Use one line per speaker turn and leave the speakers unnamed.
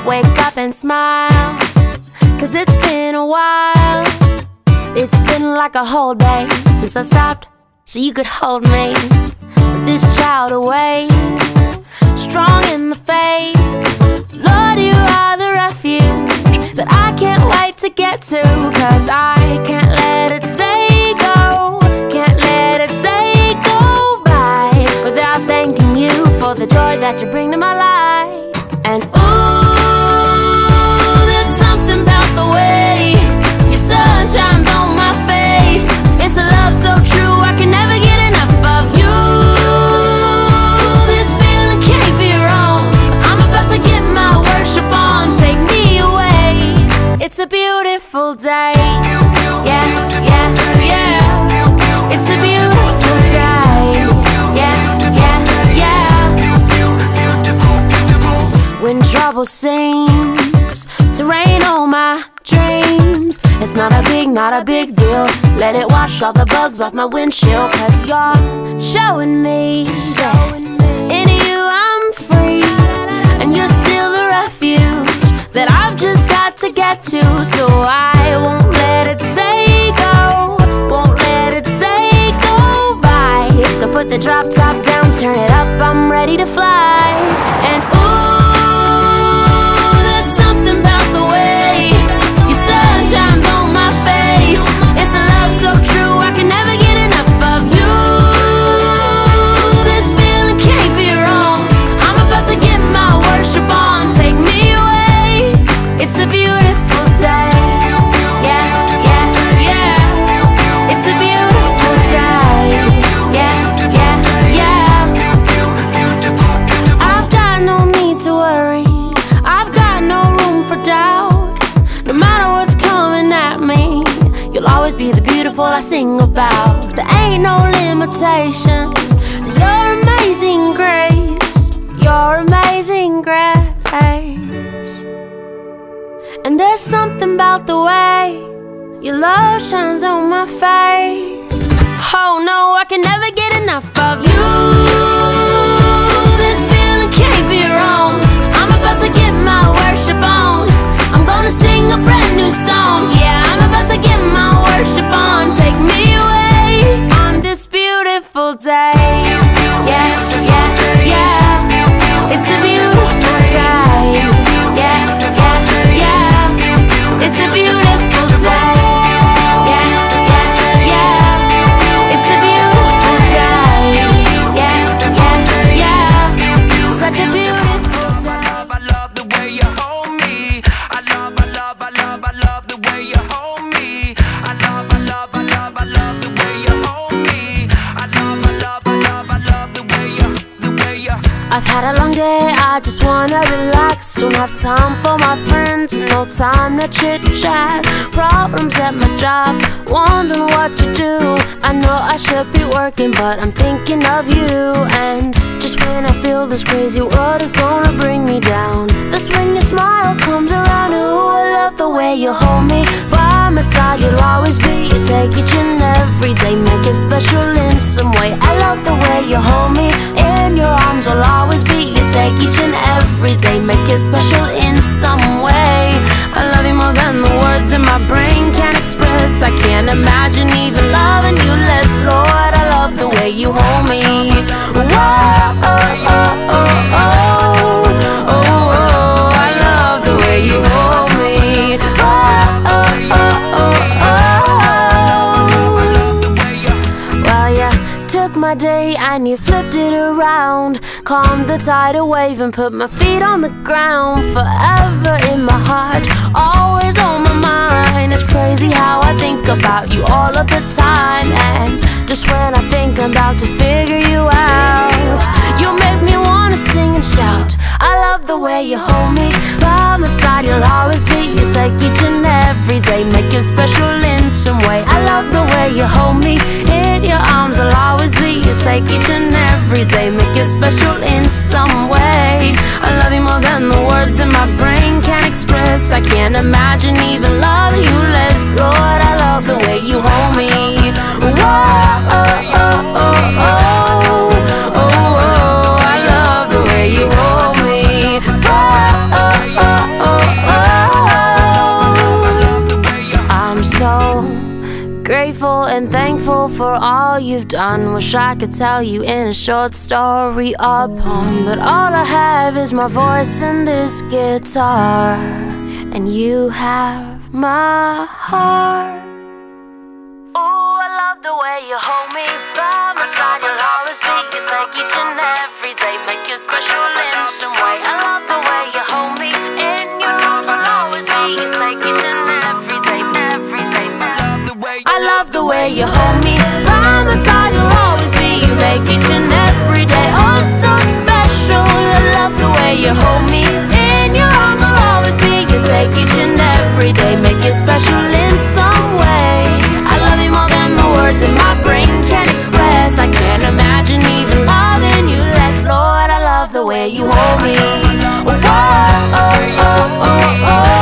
wake up and smile, 'cause it's been a while. It's been like a whole day since I stopped so you could hold me. But this child awaits, strong in the faith. Lord, you are the refuge that I can't wait to get to, 'cause I can't let a day go, can't let a day go by without thanking you for the joy that you bring to my life. And ooh, there's something about the way your sun shines on my face. It's a love so true, I can never get enough of you. This feeling can't be wrong. I'm about to get my worship on, take me away. It's a beautiful day. Yeah, yeah, yeah. It's a beautiful day. Yeah, yeah, yeah. When trouble seems to rain on my dreams, it's not a big deal. Let it wash all the bugs off my windshield, 'cause you're showing me that in you I'm free, and you're still the refuge that I've just got to get to. So I won't let a day go, won't let a day go by. So put the drop top down, turn it up, I'm ready to fly. And ooh, there's something about the way your sun shines on my face. It's a love so true, I can never get enough of you. This feeling can't be wrong. I'm about to get my worship on, take me away. It's a beautiful day. Yeah, yeah, yeah. It's a beautiful day. Yeah, yeah, yeah. I've got no need to worry, I've got no room for doubt. No matter what's coming at me, you'll always be the beautiful I sing about. There ain't no limitations to your amazing grace, your amazing grace. And there's something about the way your love shines on my face. Oh no, I can never get enough of you. This feeling can't be wrong. I'm about to get my worship on, I'm gonna sing a brand new song. Yeah, I'm about to get my worship on, take me away on this beautiful day. Yeah, yeah, yeah. It's a beautiful day. Yeah, yeah, yeah. It's a beautiful day. Yeah, yeah, yeah. It's a beautiful day. Yeah, yeah, yeah. Such a beautiful day.
I love the way you hold me. I love the way you hold me. I love the way you hold me. I love the way you.
I've had a long day, I just wanna relax. Don't have time for my friends, no time to chit chat. Problems at my job, wondering what to do. I know I should be working, but I'm thinking of you. And just when I feel this crazy world is gonna bring me down, that's when your smile comes around. Ooh, I love the way you hold me. By my side you'll always be. You take each and every day, make it special in some way. I love the way you hold me. In your arms will always be. You take each and every day, make it special in some way. I love you more than the words in my brain can't express. I can't imagine even loving you less. Lord, I love the way you hold me. Whoa, oh, oh, oh, oh, oh, oh. I love the way you hold me. Oh, oh, oh, oh, oh. Well, you took my day and you flipped it around, calmed the tidal wave and put my feet on the ground. Forever in my heart, always on my mind. It's crazy how I think about you all of the time. And just when I think I'm about to figure you out, you make me wanna sing and shout. I love the way you hold me. By my side you'll always be. You take each and every day, make it special in some way. I love the way you hold me. In your arms I'll always be. You take each and every day, make it special in some way. I love you more than the words in my brain can't express. I can't imagine even loving you less. Lord, I love the way you hold me. Whoa, oh, oh, oh, oh, oh, oh. I love the way you hold me. Oh, oh, oh, oh. Grateful and thankful for all you've done. Wish I could tell you in a short story or poem, but all I have is my voice and this guitar, and you have my heart. Ooh, I love the way you hold me by my side. You'll always be, it's like each and every day, make you special in some way. I love the way you hold me in your arms. I'll always be, it's like each and every day, every day. I love the way you hold me by my side. You'll always be, you make each and every day oh so special. I love the way you hold me in your arms. I'll always be, you take each and every day, make it special in some way. I love you more than the words in my brain can express. I can't imagine even loving you less. Lord, I love the way you hold me. Oh, oh, oh, oh, oh, oh.